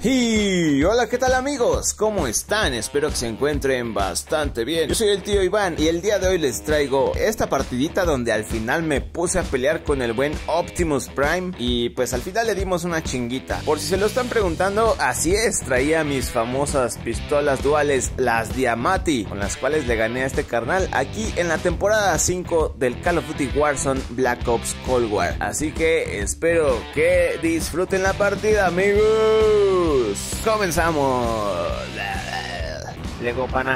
Y hola, ¿qué tal amigos? ¿Cómo están? Espero que se encuentren bastante bien. Yo soy el tío Iván y el día de hoy les traigo esta partidita donde al final me puse a pelear con el buen Optimus Prime y pues al final le dimos una chinguita. Por si se lo están preguntando, así es, traía mis famosas pistolas duales, las Diamati, con las cuales le gané a este carnal aquí en la temporada 5 del Call of Duty Warzone Black Ops Cold War. Así que espero que disfruten la partida, amigos. Comenzamos. Lego pana.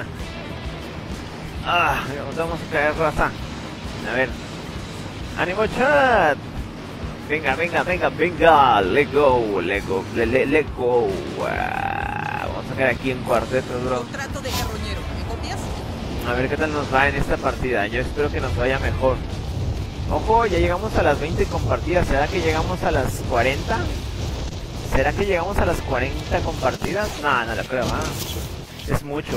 Nos vamos a caer, raza. A ver. ¡Ánimo, chat! Venga. Let go. Vamos a caer aquí en cuarteto, bro. Contrato de carroñero. ¿Me copias? A ver qué tal nos va en esta partida. Yo espero que nos vaya mejor. Ojo, ya llegamos a las 20 compartidas. ¿Será que llegamos a las 40? ¿Será que llegamos a las 40 compartidas? No, no lo creo, es mucho.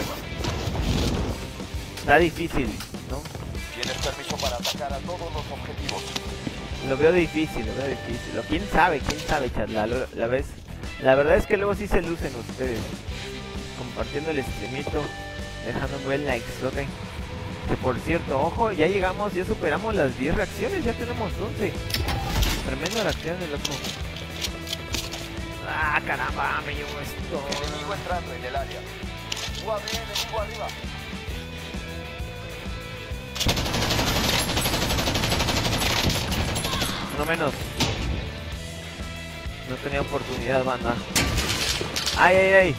Está difícil, ¿no? Tienes permiso para atacar a todos los objetivos. Lo veo difícil. ¿Quién sabe, chat? La verdad es que luego sí se lucen ustedes. Compartiendo el streamito, dejando un buen like, ok. Que por cierto, ojo, ya llegamos, ya superamos las 10 reacciones, ya tenemos 11. Tremenda reacción de loco. Caramba, me llevo esto. Enemigo entrando en el área. UAV enemigo arriba. No menos. No tenía oportunidad, banda. Ay.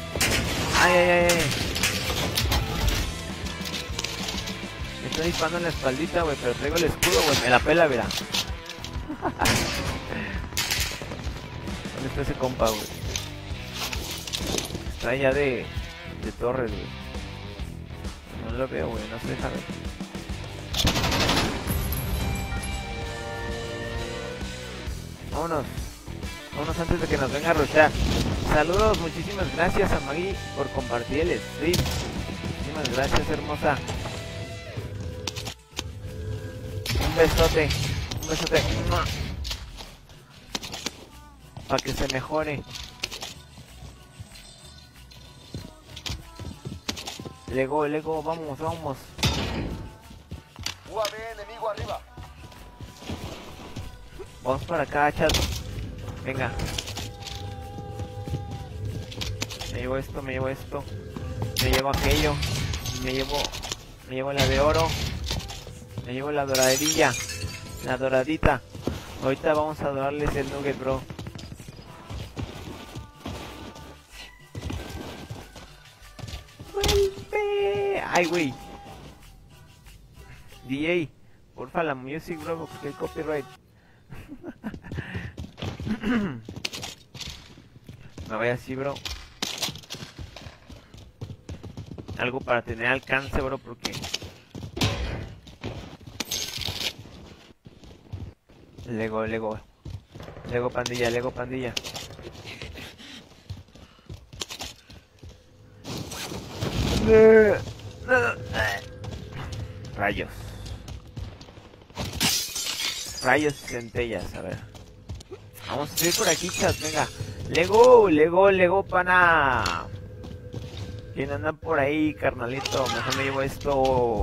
Me estoy disparando en la espaldita, güey, pero traigo el escudo, güey. Me la pela, verá. ¿Dónde está ese compa, güey? Está allá de torres, güey. No lo veo, güey, no se deja ver. Vámonos antes de que nos venga a rushar. Saludos, muchísimas gracias a Maggie por compartir el stream. Muchísimas gracias, hermosa. Un besote. Para que se mejore. Lego, vamos. UAV enemigo arriba. Vamos para acá, chat. Venga. Me llevo esto. Me llevo aquello. Me llevo la de oro. Me llevo la doradilla. La doradita. Ahorita vamos a darles el nugget, bro. Ay, güey. DJ, porfa la music, bro, porque hay copyright. Me voy así, bro. Algo para tener alcance, bro, porque... Lego pandilla. Rayos y centellas, a ver. Vamos a seguir por aquí, chat, venga. Lego, pana. ¿Quién anda por ahí, carnalito? Mejor me llevo esto.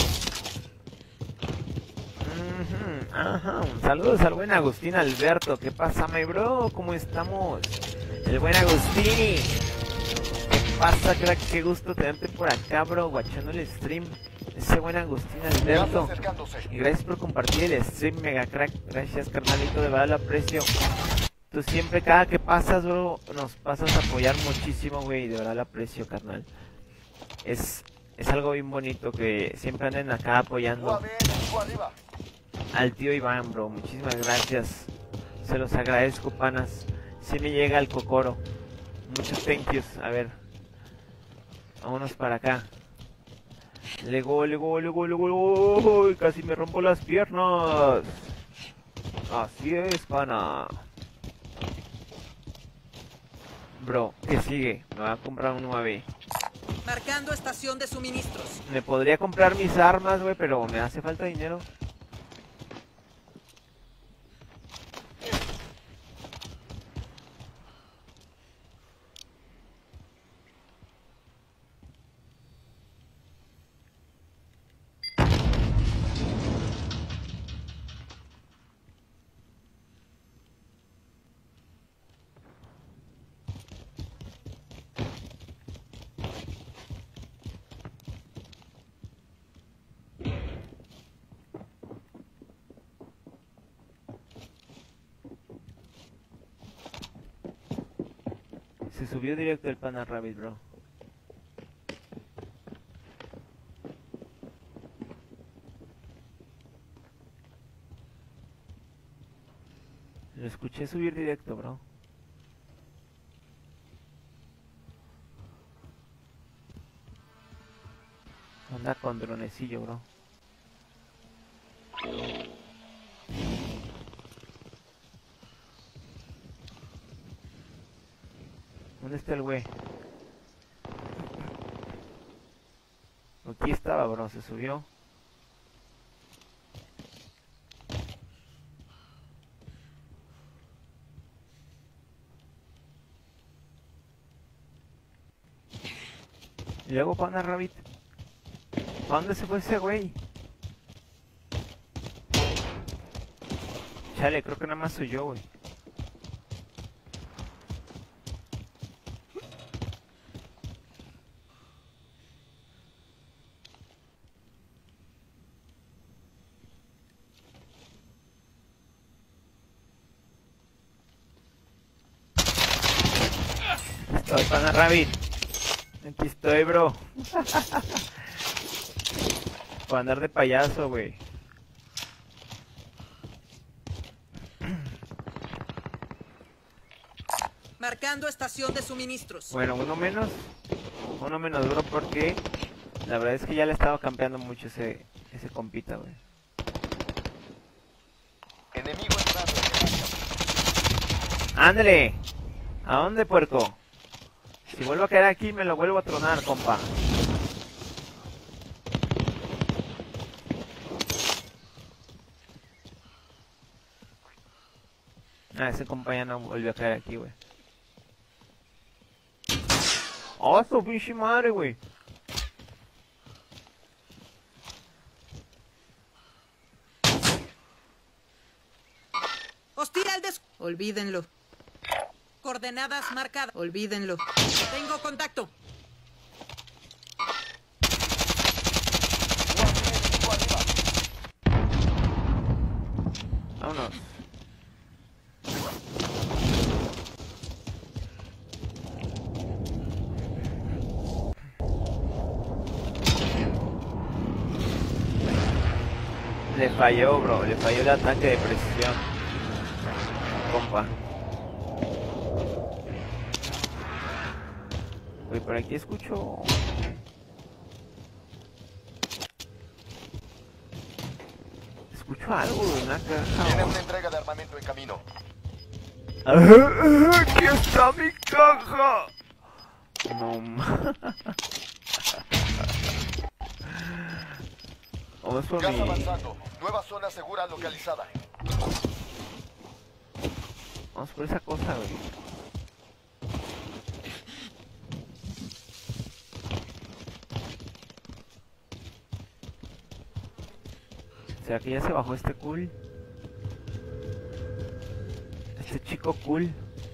Saludos al buen Agustín Alberto. ¿Qué pasa, my bro? ¿Cómo estamos? El buen Agustín. ¿Qué pasa, crack? Qué gusto tenerte por acá, bro, guachando el stream. Ese buen Agustín Alberto. Y gracias por compartir el stream, mega crack. Gracias, carnalito, de verdad lo aprecio. Tú siempre, cada que pasas, bro, nos pasas a apoyar muchísimo, güey. De verdad lo aprecio, carnal. Es algo bien bonito que siempre anden acá apoyando UAV enemigo arriba. al tío Iván, bro. Muchísimas gracias. Se los agradezco, panas. Si me llega el cocoro. Muchos thank yous. A ver. Vámonos para acá. Lego. Uy, casi me rompo las piernas. Así es, pana. Bro, ¿qué sigue? Me voy a comprar un 9. Marcando estación de suministros. Me podría comprar mis armas, güey, pero me hace falta dinero. Se subió directo el Pana Rabbit, bro. Lo escuché subir directo, bro. Anda con dronecillo, bro. ¿Dónde está el güey? Aquí estaba, bro. Se subió. Y luego Pana Rabbit. ¿A dónde se fue ese güey? Chale, creo que nada más soy yo, güey. Estoy, Pana Rabbit. Aquí estoy, bro. Por andar de payaso, güey. Marcando estación de suministros. Bueno, uno menos, bro, porque la verdad es que ya le estaba campeando mucho ese compita, güey. Enemigo entrando en el área. ¡Ándale! ¿A dónde, puerco? Si vuelvo a caer aquí, me lo vuelvo a tronar, compa. Ah, ese compa ya no volvió a caer aquí, güey. ¡Oh, su pinche madre, güey! Hostil al Olvídenlo. Coordenadas marcadas. Olvídenlo. Tengo contacto. Vámonos. Le falló, bro. Le falló el ataque de precisión. Compa. Uy, por aquí escucho... Escucho algo, una caja. Tiene una entrega de armamento en camino. ¡Aquí está mi caja! No, vamos por Gas mi... avanzando. Nueva zona segura localizada. Vamos por esa cosa, güey. ¿Será que ya se bajó este cool? Este chico cool.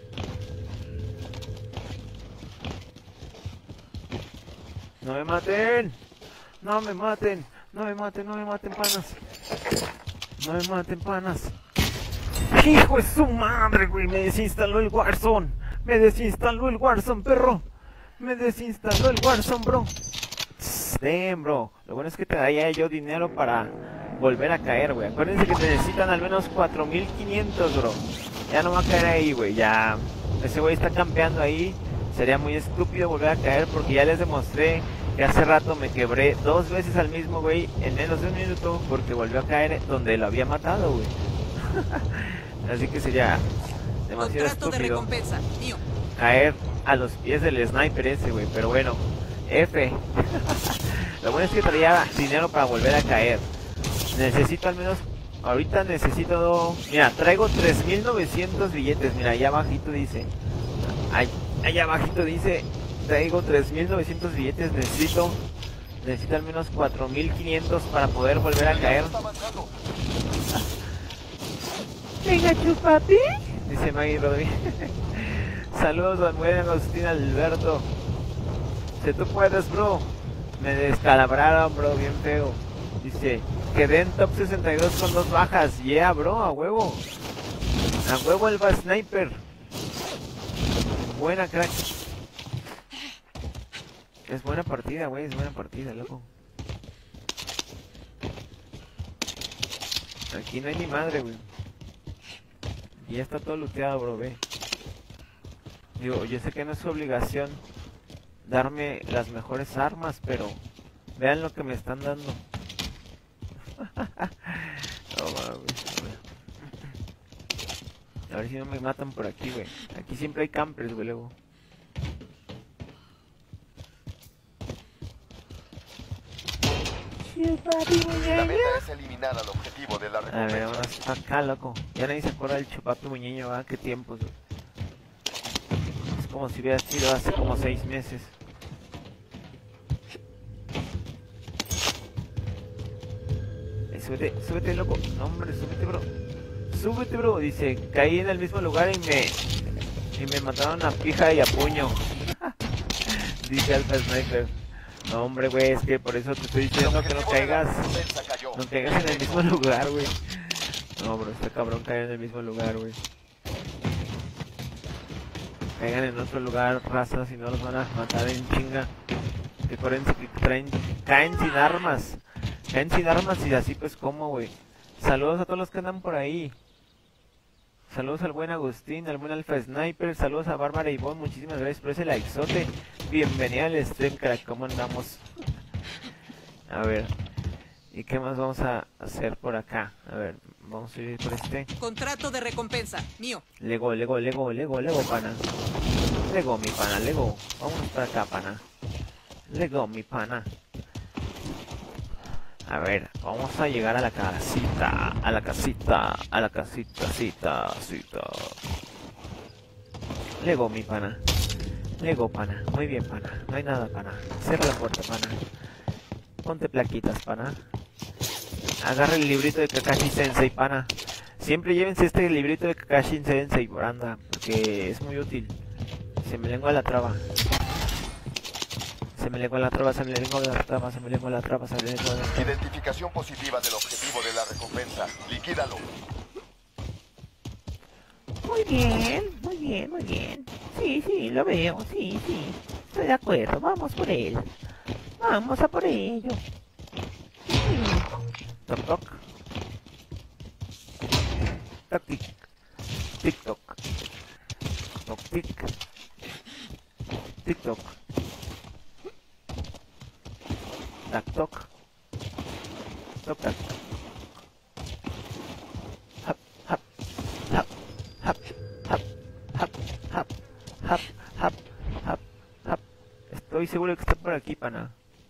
¡No me maten! ¡No me maten! ¡No me maten! ¡No me maten, panas! ¡No me maten, panas! ¡Hijo de su madre, güey! Me desinstaló el Warzone. Me desinstaló el Warzone, perro. Me desinstaló el Warzone, bro. Damn, bro. Lo bueno es que te daría yo dinero para volver a caer, güey. Acuérdense que te necesitan al menos 4500, bro. Ya no va a caer ahí, güey. Ya ese güey está campeando ahí. Sería muy estúpido volver a caer porque ya les demostré que hace rato me quebré 2 veces al mismo güey en menos de un minuto porque volvió a caer donde lo había matado, güey. Así que sería demasiado Contrato de estúpido recompensa. Mío. caer a los pies del sniper ese, güey. Pero bueno, F. Lo bueno es que traía dinero para volver a caer. Necesito al menos... Ahorita necesito... Mira, traigo 3900 billetes. Mira, allá abajito dice... Allá abajito dice... Traigo 3900 billetes. Necesito al menos 4500 para poder volver a caer. Venga, chupati. Dice Maggie Rodríguez. Saludos al buen Agustín Alberto. Si tú puedes, bro. Me descalabraron, bro, bien feo. Dice, quedé en top 62 con 2 bajas. Yeah, bro, a huevo. A huevo el sniper. Buena, crack. Es buena partida, güey, es buena partida, loco. Aquí no hay ni madre, güey. Y ya está todo looteado, bro, ve. Digo, yo sé que no es su obligación darme las mejores armas, pero vean lo que me están dando. No mames, güey. A ver si no me matan por aquí, güey. Aquí siempre hay campers, güey, luego. La meta es eliminar al objetivo de la A ver, recompensa. ahora está acá, loco. Ya nadie se acuerda del chupapi muñeño, ¿va? Qué tiempos, güey. Es como si hubiera sido hace como 6 meses. Súbete, súbete, loco. No, hombre, súbete, bro. Súbete, bro. Dice, caí en el mismo lugar y me mataron a pija y a puño. Dice Alpha Sniper. No, hombre, güey, es que por eso te estoy El diciendo que no objetivo de la caigas. recompensa cayó. No caigas en el mismo lugar, güey. No, bro, este cabrón cayó en el mismo lugar, güey. Caigan en otro lugar, raza, si no los van a matar en chinga. Que acuérdense que caen sin armas. Caen sin armas y así pues como, güey. Saludos a todos los que andan por ahí. Saludos al buen Agustín, al buen Alpha Sniper. Saludos a Bárbara y Ivonne. Muchísimas gracias por ese likezote. Bienvenida al stream, crack. ¿Cómo andamos? A ver. ¿Y qué más vamos a hacer por acá? A ver, vamos a ir por este. Contrato de recompensa, mío. Lego, pana. Lego, mi pana, Lego. Vámonos para acá, pana. Lego, mi pana. A ver, vamos a llegar a la casita. A la casita. A la casita, cita. Lego, mi pana. Lego, pana. Muy bien, pana. No hay nada, pana. Cierra la puerta, pana. Ponte plaquitas, pana. Agarra el librito de Kakashi Sensei, pana. Siempre llévense este librito de Kakashi Sensei, Boranda, porque es muy útil. Se me lengua la traba. Se me lengua la traba, se me lengua la traba, se me lengua la traba, se me lengua la traba. Identificación positiva del objetivo de la recompensa. Liquídalo. Muy bien, muy bien, muy bien. Sí, lo veo, sí. Estoy de acuerdo, vamos por él. Vamos a por ello. Toc toc. Toc tic. Tic toc. Toc tic. Tic toc. Tac toc. Toc tac. Hap hap hap hap hap hap hap hap hap hap hap. Estoy seguro que está por aquí, pana.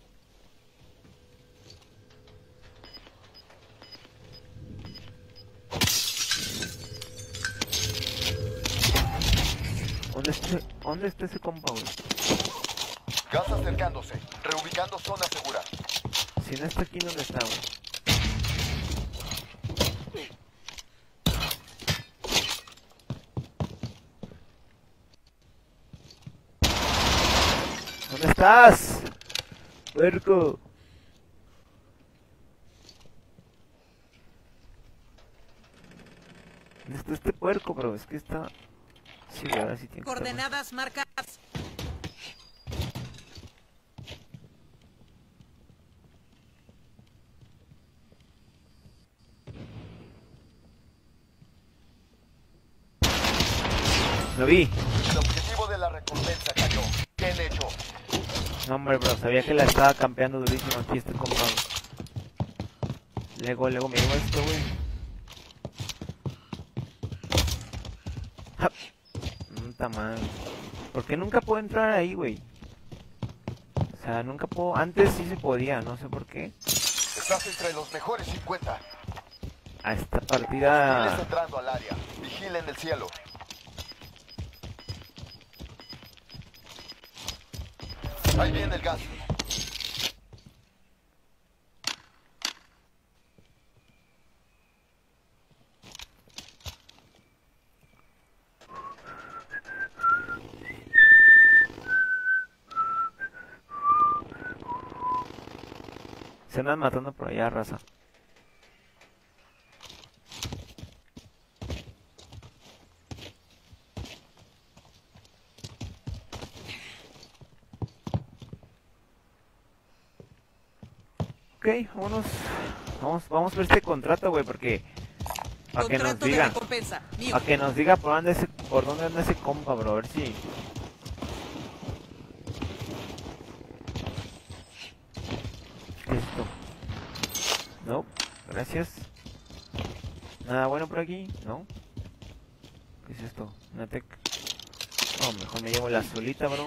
¿Dónde está ese compa, güey? Gas acercándose. Reubicando zona segura. Si no está aquí, ¿dónde está, güey? ¿Dónde estás? Puerco. ¿Dónde está este puerco, bro? Es que está... Sí, ahora sí tiene que estar, Coordenadas marcadas. ¿no? Lo vi. El objetivo de la recompensa cayó. Bien hecho. No, hombre, bro, sabía que la estaba campeando durísimo aquí este compa. Lego, me digo esto, güey. Puta madre. ¿Por qué nunca puedo entrar ahí, güey? O sea, nunca puedo... Antes sí se podía, no sé por qué. Estás entre los mejores 50. A esta Hostiles partida... entrando al área. Vigilen el cielo. Ahí viene el gas. Se andan matando por allá, raza. Ok, vamos por este contrato, güey, porque... Para que nos Contrato de diga. recompensa. Mío. Para que nos diga por dónde anda ese compa, bro. A ver si... ¿Qué es esto? No, gracias. Nada bueno por aquí, ¿no? ¿Qué es esto? Una tech. Oh, mejor me llevo la azulita, bro.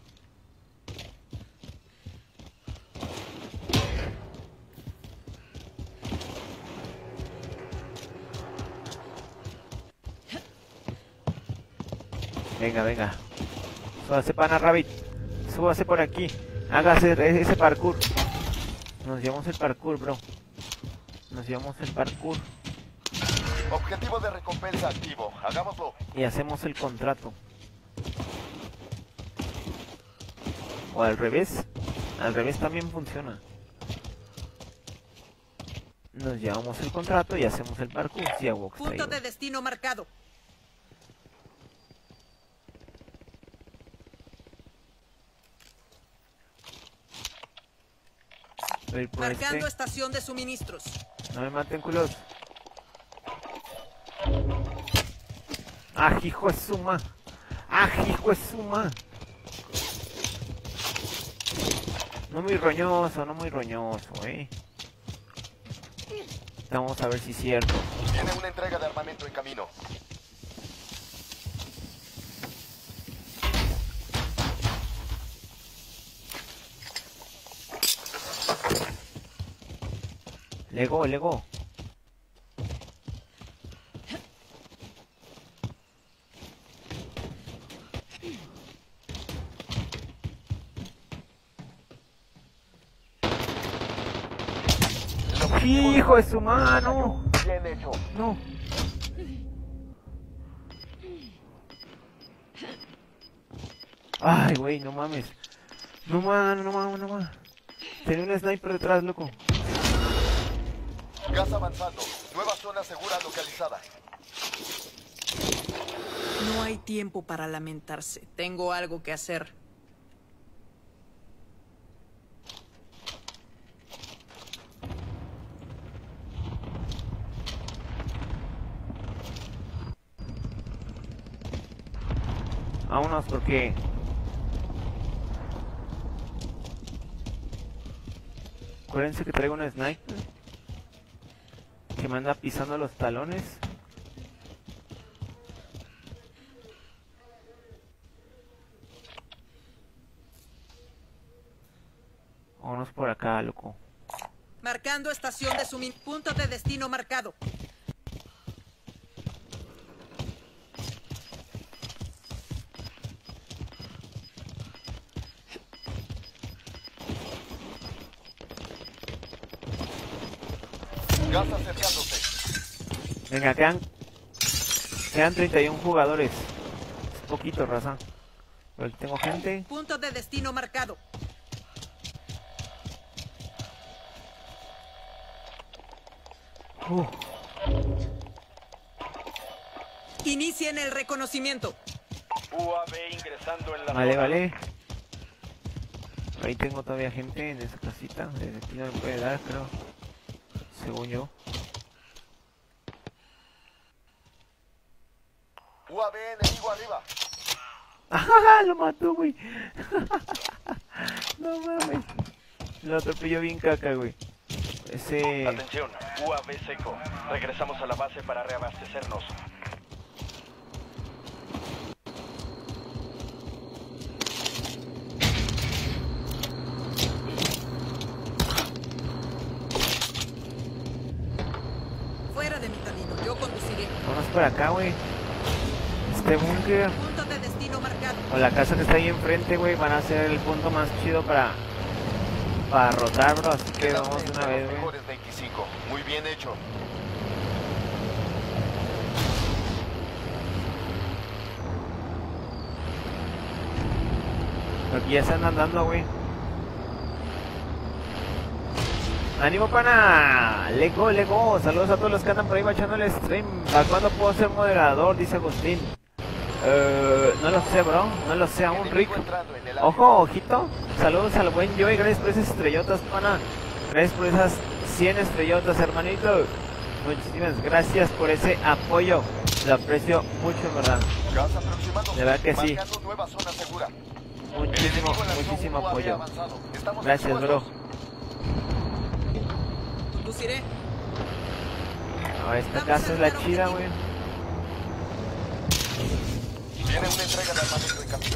Venga, venga. Súbase, pana Rabbit. Súbase por aquí. Hágase ese parkour. Nos llevamos el parkour, bro. Nos llevamos el parkour. Objetivo de recompensa activo. Hagámoslo. Y hacemos el contrato. O al revés. Al revés también funciona. Nos llevamos el contrato y hacemos el parkour. Sí, a Wox. Punto de destino marcado. Voy a ir por Marcando este. estación de suministros. No me maten, culos. ¡Ah, hijo de suma! ¡Ah, hijo de suma! No muy roñoso, Vamos a ver si es cierto. Tiene una entrega de armamento en camino. Lego. ¡Hijo de su mano! Bien hecho. No. Ay, güey, no mames. No mames. Tenía un sniper detrás, loco. Gas avanzando. Nueva zona segura localizada. No hay tiempo para lamentarse. Tengo algo que hacer. Vámonos porque... Acuérdense que traigo un sniper que me anda pisando los talones. Vámonos por acá, loco. Marcando estación de suministro. Punto de destino marcado. Gas acercándose. Venga, quedan 31 jugadores. Es poquito, raza. Pero aquí tengo gente. Punto de destino marcado. Inicien el reconocimiento. UAV ingresando en la Vale, zona. vale. Ahí tengo todavía gente en esa casita. Desde aquí no me puede dar, creo. Según yo. UAV enemigo arriba. ¡Ah! Lo mató, güey. No mames. Lo atropelló bien caca, güey. Ese... Atención, UAV seco. Regresamos a la base para reabastecernos. Fuera de mi camino. Yo conduciré. Vamos por acá, güey. Este búnker Punto de destino marcado. o la casa que está ahí enfrente, güey, van a ser el punto más chido para rotar, bro. Así que Quedan vamos de una entre vez, los güey. mejores 25. Muy bien hecho. Aquí ya se andan dando, güey. ¡Ánimo, pana! ¡Lego! Saludos a todos los que andan por ahí bachando el stream. ¿Para cuándo puedo ser moderador? Dice Agustín. No lo sé, bro. No lo sé aún, Enemigo Rick. entrando en el área. Ojo, ojito. Saludos al buen Joey. Gracias por esas estrellotas, pana. Gracias por esas 100 estrellotas, hermanito. Muchísimas gracias por ese apoyo. Lo aprecio mucho, en verdad. Gas aproximándose. De verdad que sí. Marcando nueva zona segura. Muchísimo, Enemigo lanzó muchísimo un UAV apoyo. avanzado. Estamos Gracias, bro. expuestos. Conduciré. No, esta casa es la chida, güey. Tiene una entrega de armamento en camino.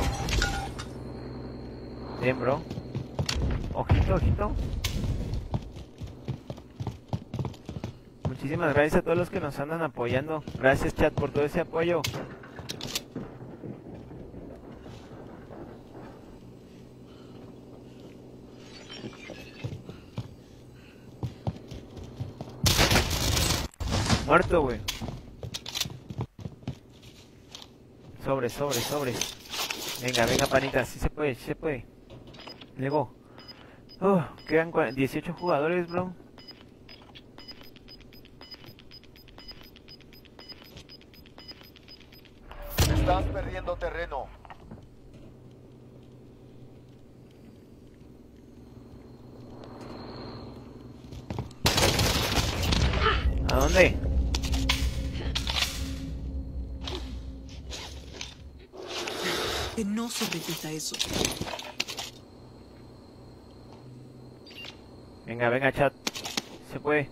Bien, bro. Ojito, ojito. Muchísimas gracias a todos los que nos andan apoyando. Gracias, chat, por todo ese apoyo. Muerto, güey. Sobres, sobres, sobres. Venga, venga, panita, sí se puede, sí se puede. Luego. Quedan 18 jugadores, bro. Estás perdiendo terreno. ¿A dónde? Que no se repita eso. Venga, venga, chat. Se puede.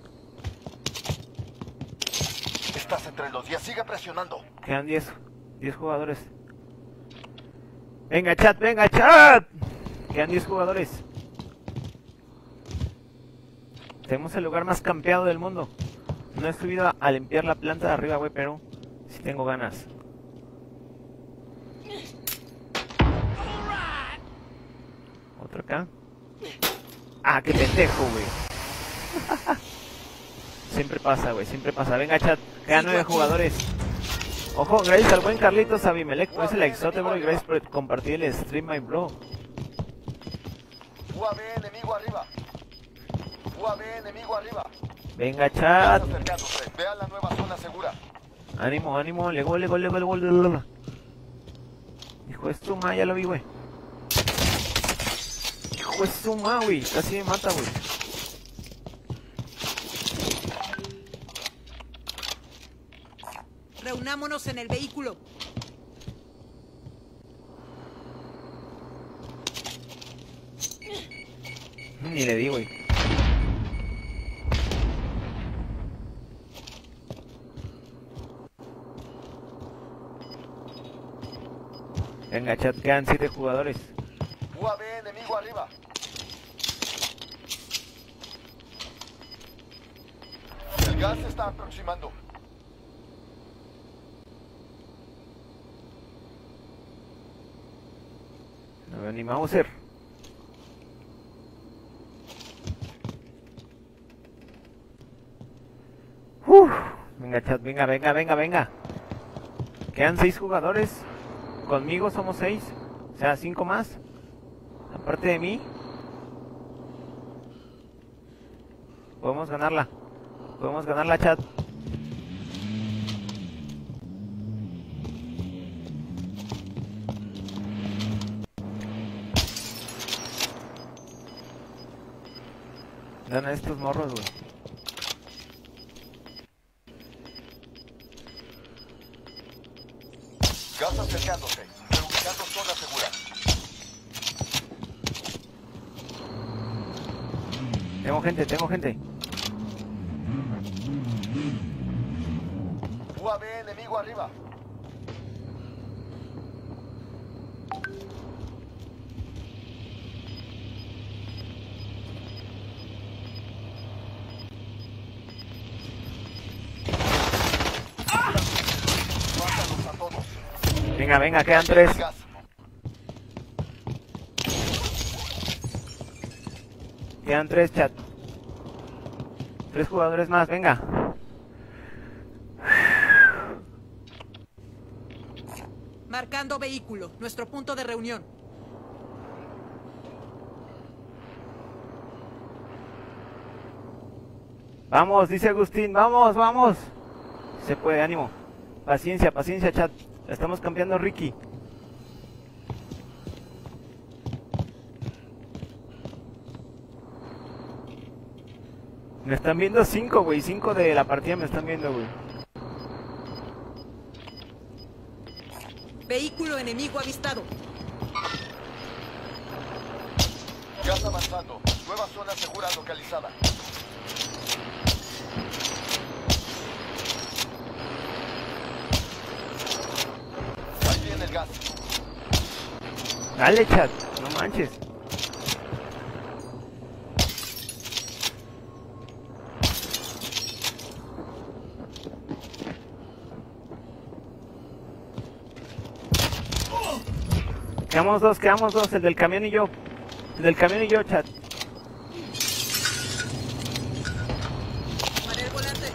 Estás entre los 10. Sigue presionando. Quedan 10 jugadores. Venga, chat, venga, chat. Quedan 10 jugadores. Tenemos el lugar más campeado del mundo. No he subido a limpiar la planta de arriba, güey, pero sí tengo ganas. Otro acá. Ah, qué pendejo, güey. Siempre pasa, güey, siempre pasa. Venga, chat, quedan 9 jugadores. Ojo, gracias al buen Carlitos Abimelech por ese likezote, bro, y gracias por compartir el stream, my bro. UAV enemigo arriba. UAV enemigo arriba. Venga, Gas chat. acercándose. Vea la nueva zona segura. Ánimo, ánimo, lego. Hijo de su ma, ya lo vi, güey. Hijo de su ma, güey. Casi me mata, güey. Reunámonos en el vehículo. Ni le di, güey. Venga, chat, quedan 7 jugadores. UAV enemigo arriba. El gas se está aproximando. No veo ni Mauser. Venga, chat, venga. Quedan 6 jugadores. Conmigo somos 6. O sea, 5 más. Aparte de mí. Podemos ganarla. Chat. Gana estos morros, güey. Gas acercándose. Reubicando zona segura. Tengo gente. UAV enemigo arriba. Mátalos a todos. Venga, quedan 3. Gas. Quedan 3, chat. 3 jugadores más, venga. Marcando vehículo. Nuestro punto de reunión. Vamos, dice Agustín, vamos. Se puede, ánimo. Paciencia, chat. La estamos cambiando, Ricky. Me están viendo 5, güey. 5 de la partida me están viendo, güey. Vehículo enemigo avistado. Gas avanzando. Nueva zona segura localizada. Ahí viene el gas. Dale, chat. No manches. Quedamos dos, el del camión y yo. El del camión y yo, chat. Tomaré el volante.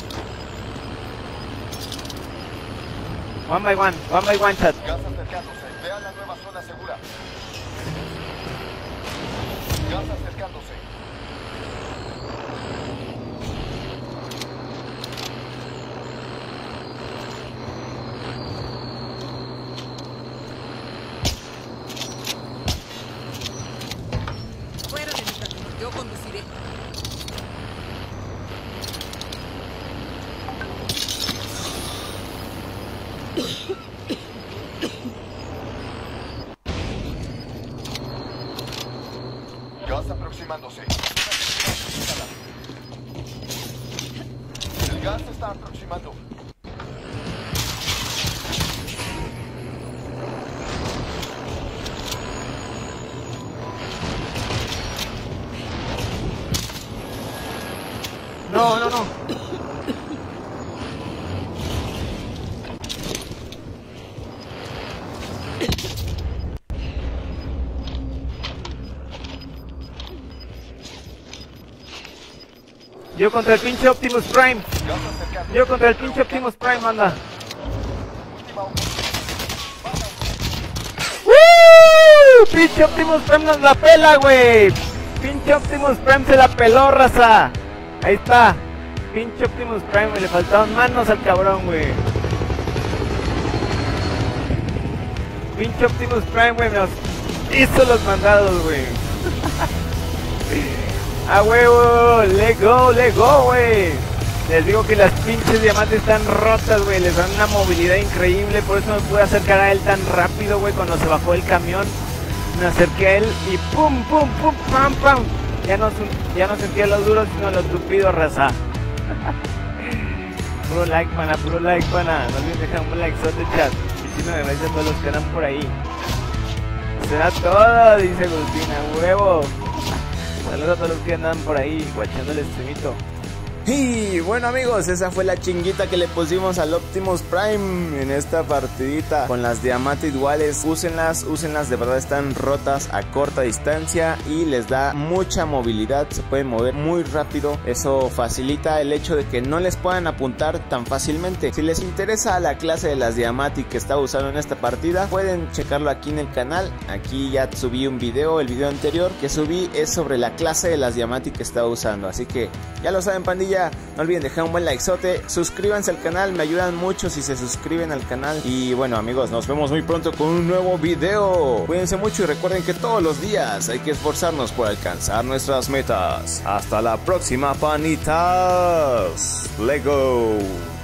One by one, chat. Gas acercándose. Vean la nueva zona segura. Gas acercándose. Fuera de mi camino. Yo conduciré. Gas aproximándose. El gas se está aproximando. No. Yo contra el pinche Optimus Prime. Gas acercándose. Yo contra el pinche Optimus Prime, anda. Última Pinche Optimus Prime nos la pela, güey. Pinche Optimus Prime se la peló, raza. Ahí está. Pinche Optimus Prime, güey. Le faltaban manos al cabrón, güey. Pinche Optimus Prime, güey. Nos hizo los mandados, güey. ¡A huevo! ¡Let go, güey! Les digo que las pinches diamantes están rotas, güey. Les dan una movilidad increíble. Por eso me pude acercar a él tan rápido, güey. Cuando se bajó el camión, me acerqué a él y pum, pam, pam. Ya no sentía los duros, sino los tupidos, raza. Puro like, pana. No olviden dejar un like, sote chat. Muchísimas gracias a todos los que andan por ahí. Será todo, dice Agustina. ¡Huevo! Saludos a todos los que andan por ahí, guachando el streamito. Y bueno amigos, esa fue la chinguita que le pusimos al Optimus Prime en esta partidita con las diamantes iguales. Úsenlas, de verdad están rotas a corta distancia y les da mucha movilidad, se pueden mover muy rápido. Eso facilita el hecho de que no les puedan apuntar tan fácilmente. Si les interesa la clase de las diamantes que estaba usando en esta partida, pueden checarlo aquí en el canal. Aquí ya subí un video, el video anterior que subí es sobre la clase de las diamantes que estaba usando. Así que ya lo saben, pandilla. No olviden dejar un buen likezote, suscríbanse al canal, me ayudan mucho si se suscriben al canal. Y bueno amigos, nos vemos muy pronto con un nuevo video. Cuídense mucho y recuerden que todos los días hay que esforzarnos por alcanzar nuestras metas. Hasta la próxima, panitas. Let's go.